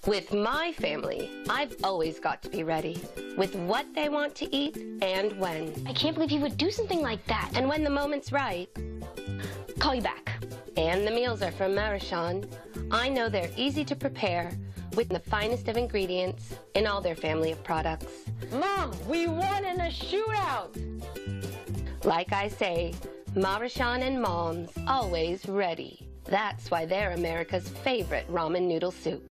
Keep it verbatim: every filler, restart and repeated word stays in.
With my family, I've always got to be ready with what they want to eat and when. I can't believe you would do something like that. And when the moment's right. Call you back. And the meals are from Maruchan. I know they're easy to prepare with the finest of ingredients in all their family of products. Mom, we won in a shootout! Like I say, Maruchan and Mom's always ready. That's why they're America's favorite ramen noodle soup.